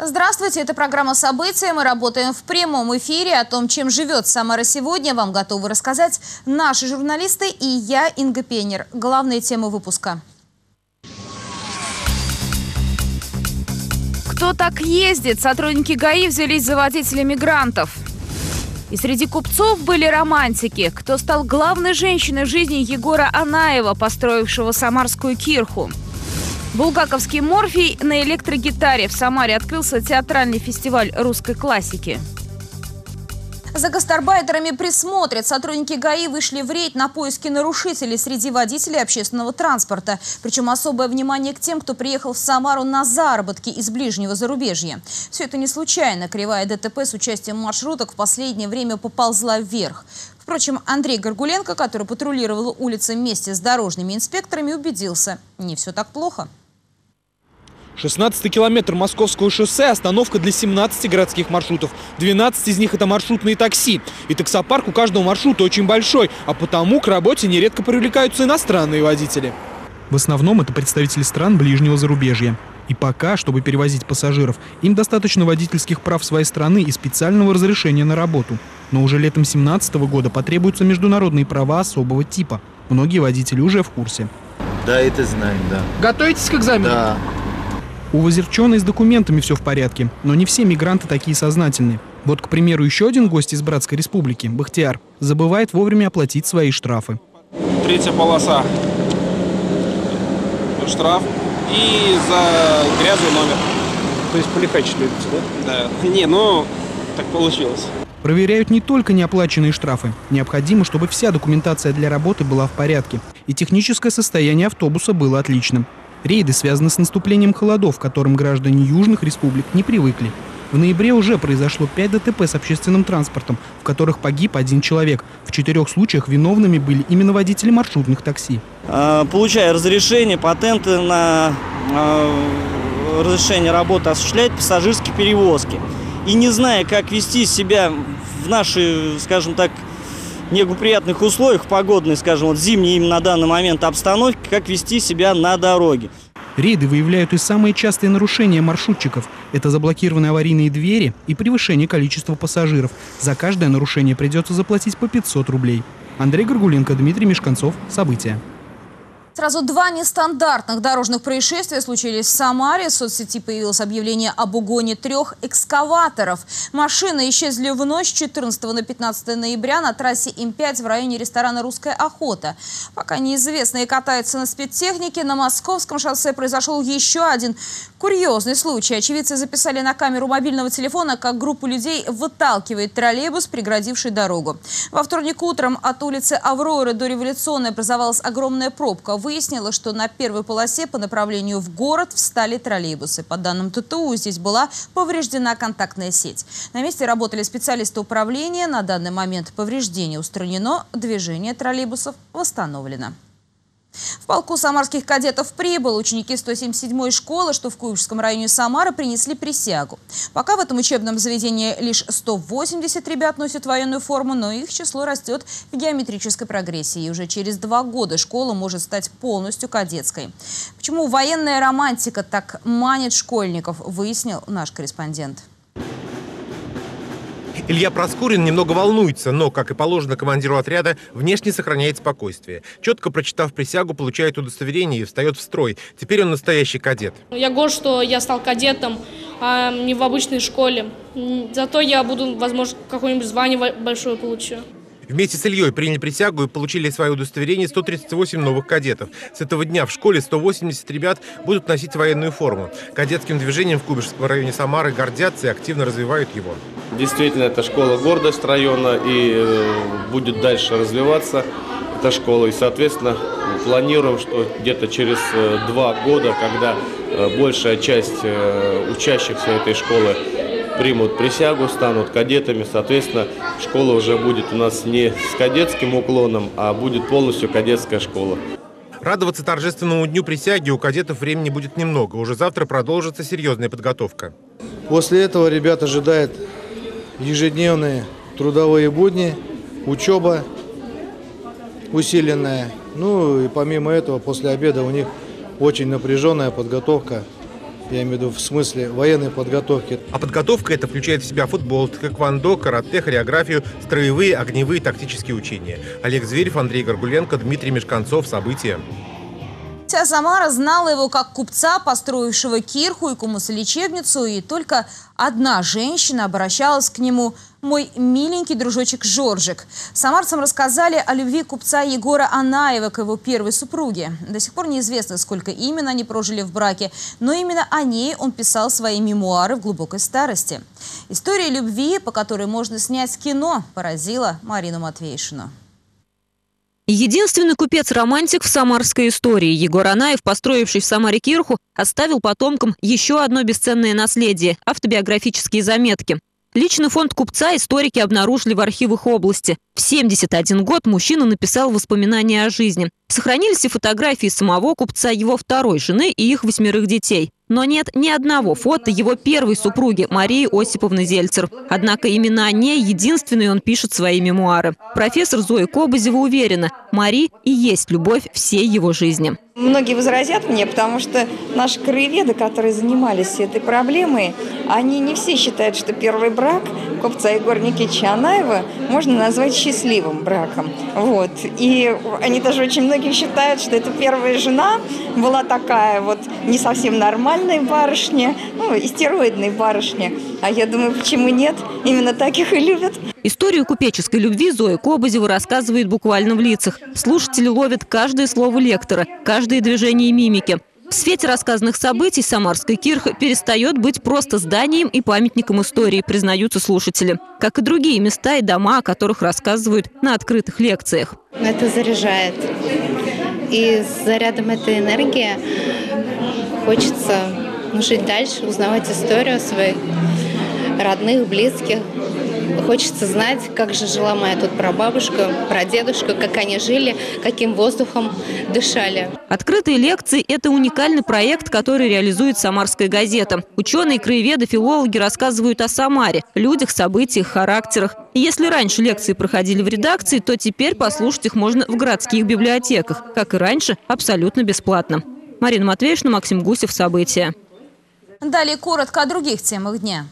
Здравствуйте, это программа «События». Мы работаем в прямом эфире. О том, чем живет Самара сегодня, вам готовы рассказать наши журналисты и я, Инга Пенер. Главные темы выпуска. Кто так ездит? Сотрудники ГАИ взялись за водителей мигрантов. И среди купцов были романтики. Кто стал главной женщиной в жизни Егора Анаева, построившего самарскую кирху? Булгаковский морфий на электрогитаре. В Самаре открылся театральный фестиваль русской классики. За гастарбайтерами присмотрят. Сотрудники ГАИ вышли в рейд на поиски нарушителей среди водителей общественного транспорта. Причем особое внимание к тем, кто приехал в Самару на заработки из ближнего зарубежья. Все это не случайно. Кривая ДТП с участием маршруток в последнее время поползла вверх. Впрочем, Андрей Горгуленко, который патрулировал улицы вместе с дорожными инспекторами, убедился – не все так плохо. 16-й километр Московского шоссе – остановка для 17 городских маршрутов. 12 из них – это маршрутные такси. И таксопарк у каждого маршрута очень большой, а потому к работе нередко привлекаются иностранные водители. В основном это представители стран ближнего зарубежья. И пока, чтобы перевозить пассажиров, им достаточно водительских прав своей страны и специального разрешения на работу. Но уже летом 2017 года потребуются международные права особого типа. Многие водители уже в курсе. Да, это знаем, да. Готовитесь к экзамену? Да. У Возерчёной с документами все в порядке, но не все мигранты такие сознательные. Вот, к примеру, еще один гость из Братской республики, Бахтияр, забывает вовремя оплатить свои штрафы. 3-я полоса. Штраф. И за грязный номер. То есть полихачить любите, да? Да. Не, ну, так получилось. Проверяют не только неоплаченные штрафы. Необходимо, чтобы вся документация для работы была в порядке. И техническое состояние автобуса было отличным. Рейды связаны с наступлением холодов, к которым граждане южных республик не привыкли. В ноябре уже произошло 5 ДТП с общественным транспортом, в которых погиб 1 человек. В 4 случаях виновными были именно водители маршрутных такси. Получая разрешение, патенты на разрешение работы осуществлять пассажирские перевозки. И не зная, как вести себя в наши, скажем так, неблагоприятных условиях, погодной, скажем, вот зимней именно на данный момент обстановки, как вести себя на дороге. Рейды выявляют и самые частые нарушения маршрутчиков. Это заблокированные аварийные двери и превышение количества пассажиров. За каждое нарушение придется заплатить по 500 рублей. Андрей Горгуленко, Дмитрий Мешканцов. События. Сразу 2 нестандартных дорожных происшествия случились в Самаре. В соцсети появилось объявление об угоне 3 экскаваторов. Машины исчезли в ночь с 14 на 15 ноября на трассе М5 в районе ресторана «Русская охота». Пока неизвестные катаются на спецтехнике, на Московском шоссе произошел еще один курьезный случай. Очевидцы записали на камеру мобильного телефона, как группа людей выталкивает троллейбус, преградивший дорогу. Во вторник утром от улицы Авроры до Революционной образовалась огромная пробка. Выяснилось, что на первой полосе по направлению в город встали троллейбусы. По данным ТТУ, здесь была повреждена контактная сеть. На месте работали специалисты управления. На данный момент повреждение устранено, движение троллейбусов восстановлено. В полку самарских кадетов прибыл. Ученики 177-й школы, что в Куйбышевском районе Самары, принесли присягу. Пока в этом учебном заведении лишь 180 ребят носят военную форму, но их число растет в геометрической прогрессии. И уже через 2 года школа может стать полностью кадетской. Почему военная романтика так манит школьников, выяснил наш корреспондент. Илья Проскурин немного волнуется, но, как и положено командиру отряда, внешне сохраняет спокойствие. Четко прочитав присягу, получает удостоверение и встает в строй. Теперь он настоящий кадет. Я горд, что я стал кадетом, а не в обычной школе. Зато я буду, возможно, какое-нибудь звание большое получу. Вместе с Ильей приняли присягу и получили свое удостоверение 138 новых кадетов. С этого дня в школе 180 ребят будут носить военную форму. Кадетским движением в Куйбышевском районе Самары гордятся и активно развивают его. Действительно, это школа гордость района и будет дальше развиваться эта школа. И, соответственно, планируем, что где-то через 2 года, когда большая часть учащихся этой школы примут присягу, станут кадетами, соответственно, школа уже будет у нас не с кадетским уклоном, а будет полностью кадетская школа. Радоваться торжественному дню присяги у кадетов времени будет немного. Уже завтра продолжится серьезная подготовка. После этого ребят ожидает ежедневные трудовые будни, учеба усиленная. Ну и помимо этого, после обеда у них очень напряженная подготовка я имею в виду в смысле военной подготовки. А подготовка эта включает в себя футбол, тэквондо, карате, хореографию, строевые, огневые, тактические учения. Олег Зверев, Андрей Горгуленко, Дмитрий Мешканцов. События. Вся Самара знала его как купца, построившего кирху и кумуса-лечебницу, и только одна женщина обращалась к нему: «Мой миленький дружочек Жоржик». Самарцам рассказали о любви купца Егора Анаева к его первой супруге. До сих пор неизвестно, сколько именно они прожили в браке, но именно о ней он писал свои мемуары в глубокой старости. История любви, по которой можно снять кино, поразила Марину Матвейшину. Единственный купец-романтик в самарской истории. Егор Анаев, построивший в Самаре кирху, оставил потомкам еще одно бесценное наследие – автобиографические заметки. Личный фонд купца историки обнаружили в архивах области. В 71 год мужчина написал воспоминания о жизни. Сохранились и фотографии самого купца, его второй жены и их 8 детей. Но нет ни одного фото его первой супруги Марии Осиповны Зельцер. Однако именно о ней единственной он пишет свои мемуары. Профессор Зоя Кобызева уверена, Мари и есть любовь всей его жизни. Многие возразят мне, потому что наши краеведы, которые занимались этой проблемой, они не все считают, что первый брак купца Егора Никитича Анаева можно назвать счастливым браком. Вот. И они даже очень многие считают, что эта первая жена была такая вот не совсем нормальная барышня, истероидная барышня. А я думаю, почему нет? Именно таких и любят. Историю купеческой любви Зоя Кобызева рассказывает буквально в лицах. Слушатели ловят каждое слово лектора, каждое движение мимики. В свете рассказанных событий самарская кирха перестает быть просто зданием и памятником истории, признаются слушатели. Как и другие места и дома, о которых рассказывают на открытых лекциях. Это заряжает. И с зарядом этой энергии хочется жить дальше, узнавать историю своих родных, близких. Хочется знать, как же жила моя тут прабабушка, прадедушка, как они жили, каким воздухом дышали. Открытые лекции – это уникальный проект, который реализует «Самарская газета». Ученые, краеведы, филологи рассказывают о Самаре, людях, событиях, характерах. И если раньше лекции проходили в редакции, то теперь послушать их можно в городских библиотеках. Как и раньше, абсолютно бесплатно. Марина Матвейшина, Максим Гусев. События. Далее коротко о других темах дня.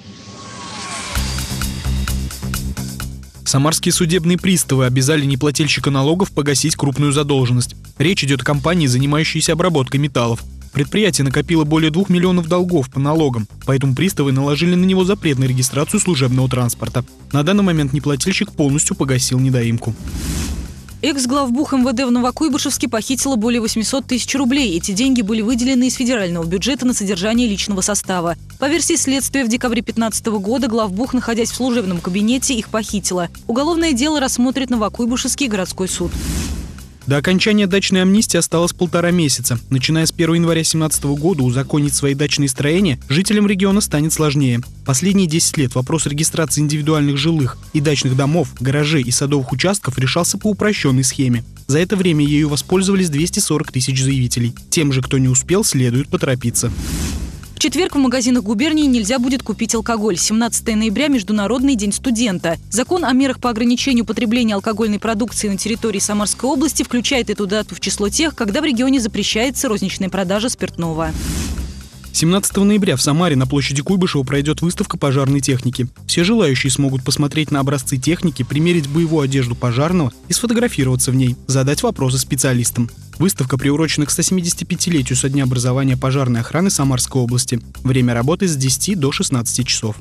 Самарские судебные приставы обязали неплательщика налогов погасить крупную задолженность. Речь идет о компании, занимающейся обработкой металлов. Предприятие накопило более 2 миллионов долгов по налогам, поэтому приставы наложили на него запрет на регистрацию служебного транспорта. На данный момент неплательщик полностью погасил недоимку. Экс-главбух МВД в Новокуйбышевске похитила более 800 тысяч рублей. Эти деньги были выделены из федерального бюджета на содержание личного состава. По версии следствия, в декабре 2015 года главбух, находясь в служебном кабинете, их похитила. Уголовное дело рассмотрит Новокуйбышевский городской суд. До окончания дачной амнистии осталось 1,5 месяца. Начиная с 1 января 2017 года узаконить свои дачные строения жителям региона станет сложнее. Последние 10 лет вопрос регистрации индивидуальных жилых и дачных домов, гаражей и садовых участков решался по упрощенной схеме. За это время ею воспользовались 240 тысяч заявителей. Тем же, кто не успел, следует поторопиться. В четверг в магазинах губернии нельзя будет купить алкоголь. 17 ноября – Международный день студента. Закон о мерах по ограничению потребления алкогольной продукции на территории Самарской области включает эту дату в число тех, когда в регионе запрещается розничная продажа спиртного. 17 ноября в Самаре на площади Куйбышева пройдет выставка пожарной техники. Все желающие смогут посмотреть на образцы техники, примерить боевую одежду пожарного и сфотографироваться в ней, задать вопросы специалистам. Выставка приурочена к 175-летию со дня образования пожарной охраны Самарской области. Время работы с 10 до 16 часов.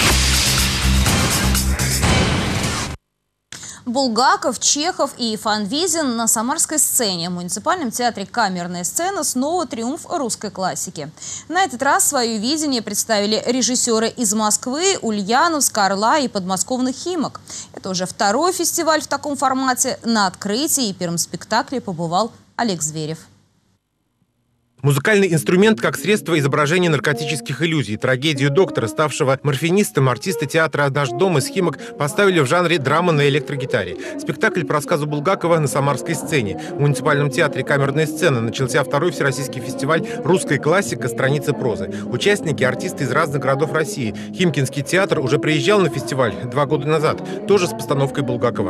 Булгаков, Чехов и Фанвизин на самарской сцене. В муниципальном театре «Камерная сцена» снова триумф русской классики. На этот раз свое видение представили режиссеры из Москвы, Ульяновска, Орла и подмосковных Химок. Это уже второй фестиваль в таком формате. На открытии и первом спектакле побывал Олег Зверев. Музыкальный инструмент как средство изображения наркотических иллюзий. Трагедию доктора, ставшего морфинистом, артисты театра «Наш дом» из Химок поставили в жанре драма на электрогитаре. Спектакль по рассказу Булгакова на самарской сцене. В муниципальном театре «Камерная сцена» начался второй всероссийский фестиваль «Русская классика. Страницы прозы». Участники – артисты из разных городов России. Химкинский театр уже приезжал на фестиваль 2 года назад, тоже с постановкой Булгакова.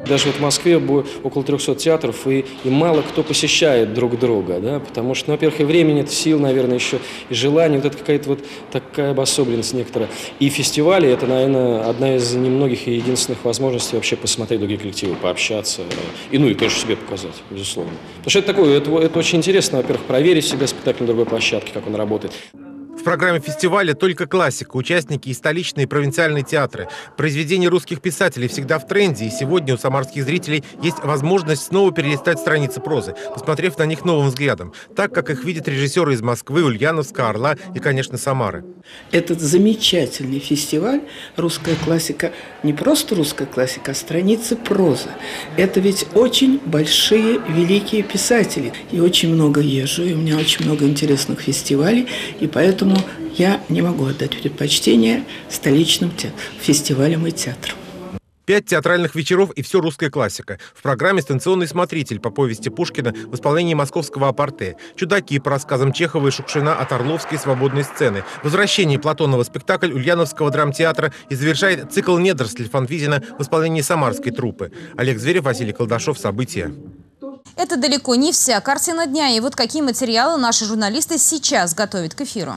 Даже вот в Москве около 300 театров, и мало кто посещает друг друга, да, потому что, во-первых, и времени нет, сил, наверное, еще, и желание, вот это какая-то вот такая обособленность некоторая. И фестивали – это, наверное, одна из немногих и единственных возможностей вообще посмотреть другие коллективы, пообщаться, и, ну, и, конечно, себе показать, безусловно. Потому что это такое, это очень интересно, во-первых, проверить себя спектакль на другой площадке, как он работает. В программе фестиваля только классика, участники и столичные, и провинциальные театры. Произведения русских писателей всегда в тренде, и сегодня у самарских зрителей есть возможность снова перелистать страницы прозы, посмотрев на них новым взглядом, так, как их видят режиссеры из Москвы, Ульяновска, Орла и, конечно, Самары. Этот замечательный фестиваль «Русская классика», не просто русская классика, а страницы прозы. Это ведь очень большие, великие писатели. И очень много езжу, и у меня очень много интересных фестивалей, и поэтому я не могу отдать предпочтение столичным фестивалям и театрам. 5 театральных вечеров и все русская классика. В программе «Станционный смотритель» по повести Пушкина в исполнении московского апарте. «Чудаки» по рассказам Чехова и Шукшина от Орловской свободной сцены. «Возвращение» Платонова спектакль Ульяновского драмтеатра и завершает цикл «Недоросль» Фанвизина в исполнении самарской труппы. Олег Зверев, Василий Колдашов. События. Это далеко не вся картина дня. И вот какие материалы наши журналисты сейчас готовят к эфиру.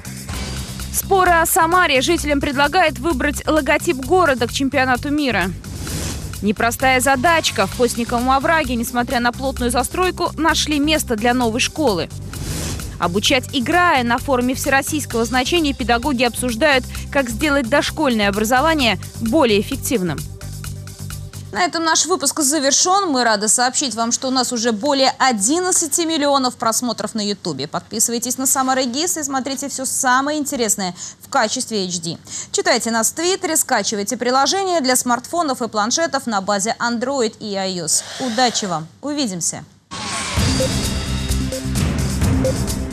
Споры о Самаре. Жителям предлагают выбрать логотип города к чемпионату мира. Непростая задачка. В Постниковом овраге, несмотря на плотную застройку, нашли место для новой школы. Обучать играя. На форуме всероссийского значения педагоги обсуждают, как сделать дошкольное образование более эффективным. На этом наш выпуск завершен. Мы рады сообщить вам, что у нас уже более 11 миллионов просмотров на YouTube. Подписывайтесь на Самара ГИС и смотрите все самое интересное в качестве HD. Читайте нас в Твиттере, скачивайте приложения для смартфонов и планшетов на базе Android и iOS. Удачи вам! Увидимся!